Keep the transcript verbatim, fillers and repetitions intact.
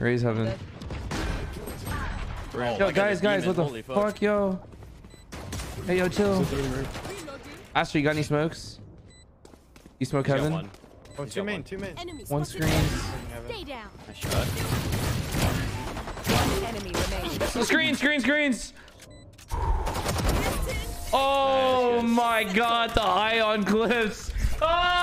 Raise heaven. Oh, Yo, guys, guys, what the Holy fuck, fuck, yo? Hey, yo, chill. Astra, you got any smokes? You smoke He's got heaven? one. Oh, He's two got main, one. two main. Enemy One spotted. screen. Stay down. Nice shot. One enemy remaining. Screen, screen, screens. Oh Nice, yes. my god, the ion clips. Oh!